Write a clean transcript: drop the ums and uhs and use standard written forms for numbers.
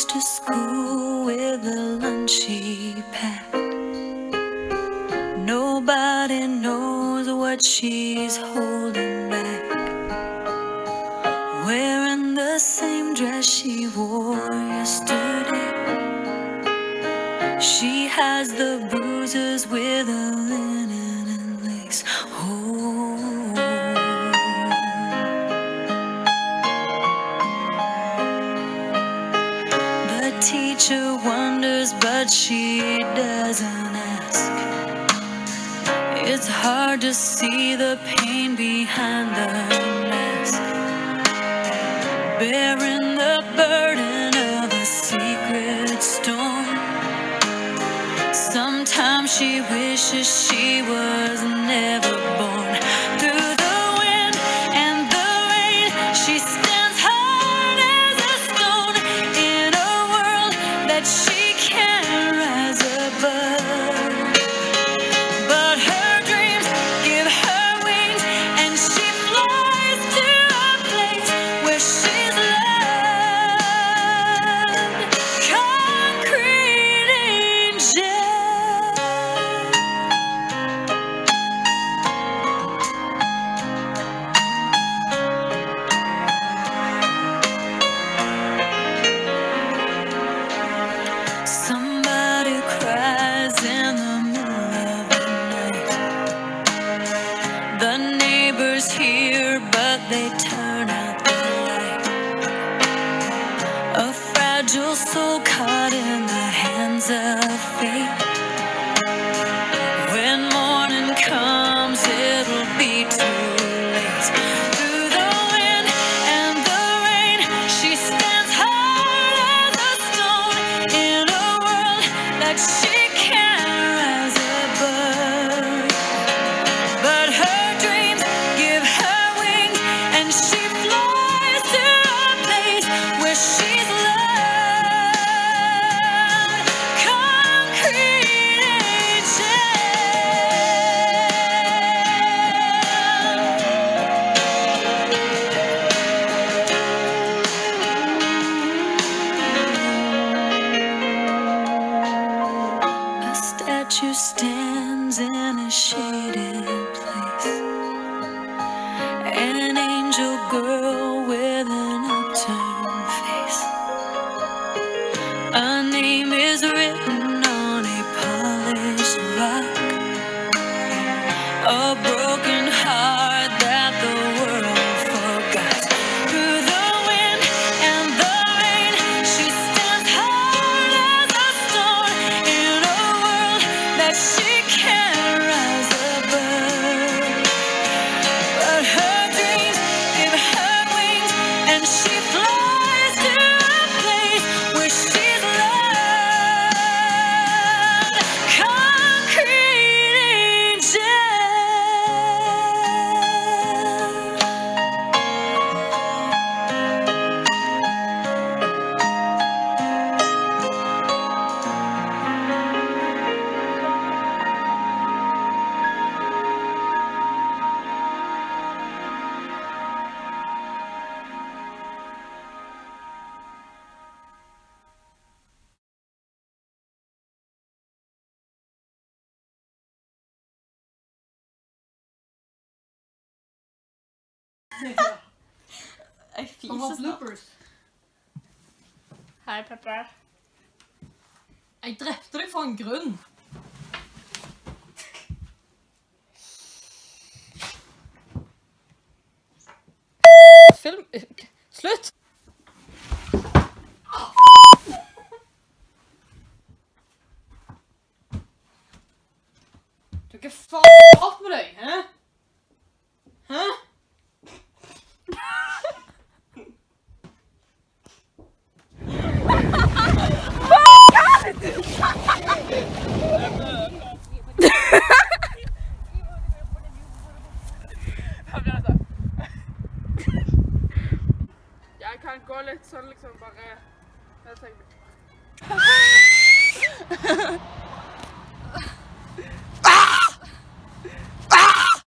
walks to school with the lunch she packed. Nobody knows what she's holding back. Wearing the same dress she wore yesterday. She has the bruises with a linen and lace. Oh, the teacher wonders, but she doesn't ask. It's hard to see the pain behind the mask, bearing the burden of a secret storm. Sometimes she wishes she was never born. Through the wind and the rain, she stands hard as a stone in a world that she can't rise above. But her dreams give her wings, and she flies to a place where she's loved. Concrete angel. Somebody cries in the middle of the night. The neighbors hear, but they turn out the light. A fragile soul caught in the hands of fate. When morning comes, it'll be too late. Through the wind and the rain, she stands hard as a stone in a world that she can't rise above. But her dreams give her wings, and she flies to a place where she's loved. Concrete angel. A statue stands in a shaded place. An angel girl with an upturned face. A name is written on a polished rock. A broken heart that the world forgot. Through the wind and the rain, she stands hard as a stone in a world that she can't rise above. But her dreams give her wings, and she flies to a place where she's loved. Concrete angel. Jeg Han har fiser snart. bloopers. Hei, Pepper. Jeg drepte deg for en grunn. Film... Slutt! Du er ikke faen rart med deg, hæ? Hæ? Jeg kan gå litt sånn liksom bare jeg tenker.